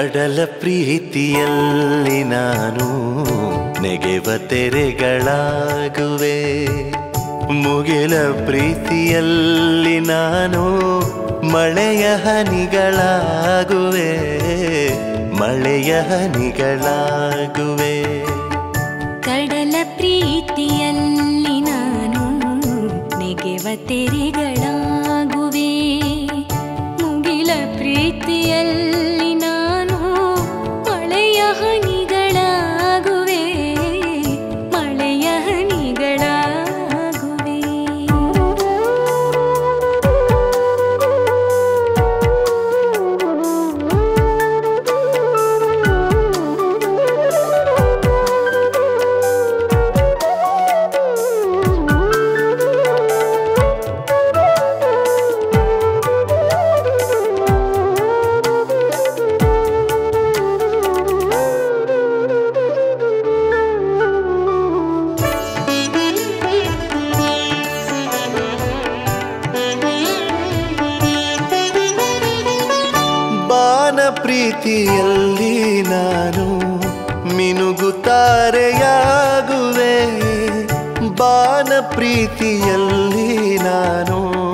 ಕಡಲ ಪ್ರೀತಿಯಲ್ಲಿ ನಾನು ನೆಗೆವ ತೆರೆಗಳಾಗುವೆ. ಮುಗಿಲ ಪ್ರೀತಿಯಲ್ಲಿ ನಾನು ಮಳೆಯ ಹನಿಗಳಾಗುವೆ. ಮಳೆಯ ಹನಿಗಳಾಗುವೆ. ಕಡಲ ಪ್ರೀತಿಯಲ್ಲಿ ನಾನು ನೆಗೆವ ತೆರೆಗಳಾಗುವೆ. ಮುಗಿಲ ಪ್ರೀತಿಯಲ್ಲಿ ನಾನು ಮಳೆಯ ಹನಿಗಳಾಗುವೆ. ಮಳೆಯ ಹನಿಗಳಾಗುವೆ. ಪ್ರೀತಿಯಲ್ಲಿ ನಾನು ಮಿನುಗುತ್ತಾರೆಯಾಗುವೆ. ಬಾನ ಪ್ರೀತಿಯಲ್ಲಿ ನಾನು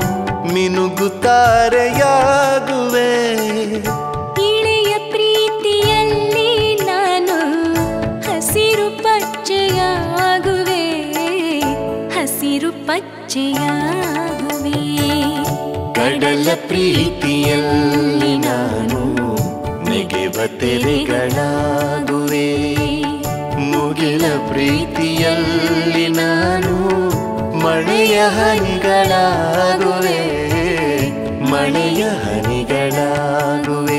ಮಿನುಗುತ್ತಾರೆಯಾಗುವೆ. ಇಳೆಯ ಪ್ರೀತಿಯಲ್ಲಿ ನಾನು ಹಸಿರು ಪಚ್ಚೆಯಾಗುವೆ. ಹಸಿರು ಪಚ್ಚೆಯಾಗುವೆ. ಕಡಲ ಪ್ರೀತಿಯಲ್ಲಿ ನಾನು ನೆಗೆವ ತೆರೆಗಳಾಗುವೆ. ಮುಗಿಲ ಪ್ರೀತಿಯಲ್ಲಿ ನಾನು ಮಳೆಯ ಹನಿಗಳಾಗುವೆ. ಮಳೆಯ ಹನಿಗಳಾಗುವೆ.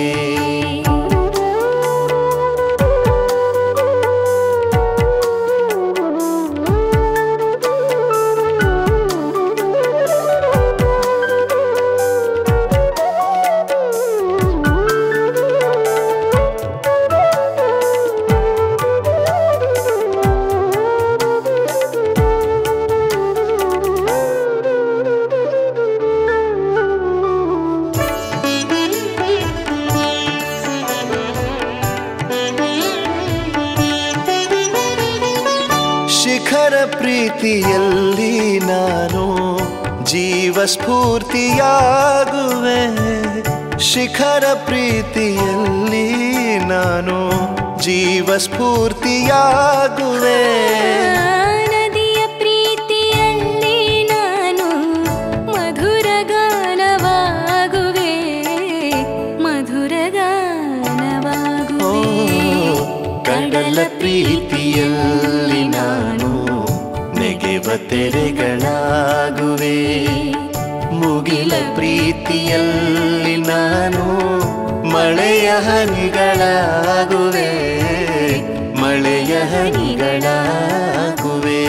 ಶಿಖರ ಪ್ರೀತಿಯಲ್ಲಿ ನಾನು ಜೀವ ಸ್ಫೂರ್ತಿಯಾಗುವೆ. ಶಿಖರ ಪ್ರೀತಿಯಲ್ಲಿ ನಾನು ಜೀವ ಸ್ಫೂರ್ತಿಯಾಗುವೆ. ನದಿಯ ಪ್ರೀತಿಯಲ್ಲಿ ನಾನು ಮಧುರ ಗಾನವಾಗುವೆ. ಮಧುರ ಗಾನವಾಗುವೆ. ಕಡಲ ಪ್ರೀತಿಯಲ್ಲಿ ನಾನು ನೆಗೆವ ತೆರೆಗಳಾಗುವೆ. ಮುಗಿಲ ಪ್ರೀತಿಯಲ್ಲಿ ನಾನು ಮಳೆಯ ಹನಿಗಳಾಗುವೆ. ಮಳೆಯ ಹನಿಗಳಾಗುವೆ.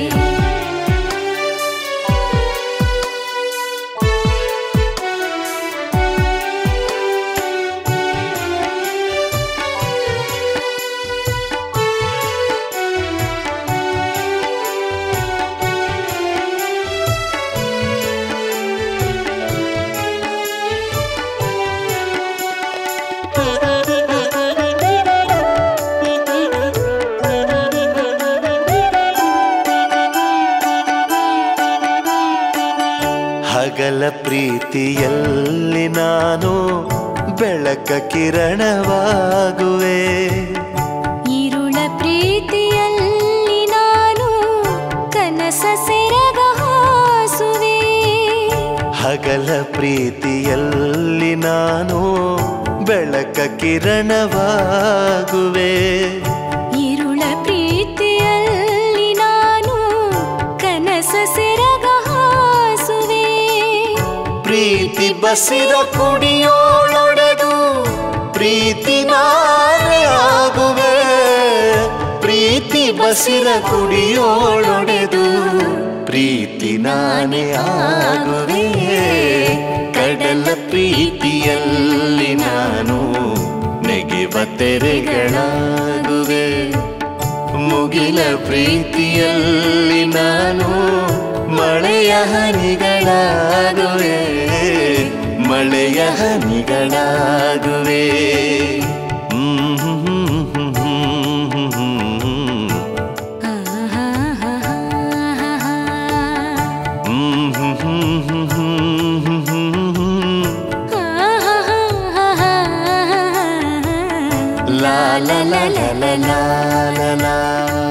ಹಗಲ ಪ್ರೀತಿಯಲ್ಲಿ ನಾನು ಬೆಳಕ ಕಿರಣವಾಗುವೆ. ഇരുಳ ಪ್ರೀತಿಯಲ್ಲಿ ನಾನು ಕನಸ ಸೆರಗ ಹಾಸುವೆ. ಹಗಲ ಪ್ರೀತಿಯಲ್ಲಿ ನಾನು ಬೆಳಕ ಕಿರಣವಾಗುವೆ. ഇരുಳ ಪ್ರೀತಿಯಲ್ಲಿ ನಾನು ಕನಸ ಸೆರಗ ಹಾಸುವೆ. ಪ್ರೀತಿ ಬಸಿದ ಕುಡಿಯೋಳೊಡೆದು ಪ್ರೀತಿ ನಾನೇ ಆಗುವೆ. ಪ್ರೀತಿ ಬಸಿದ ಕುಡಿಯೋಳೊಡೆದು ಪ್ರೀತಿ ನಾನೇ ಆಗುವೆ. ಕಡಲ ಪ್ರೀತಿಯಲ್ಲಿ ನಾನು ನೆಗೆವ ತೆರೆಗಳಾಗುವೆ. ಮುಗಿಲ ಪ್ರೀತಿಯಲ್ಲಿ ನಾನು ಮಳೆಯ ಹನಿಗಳಾಗುವೆ. ಮಳೆಯ ಹನಿಗಳಾಗುವೆ. la la la la la la la.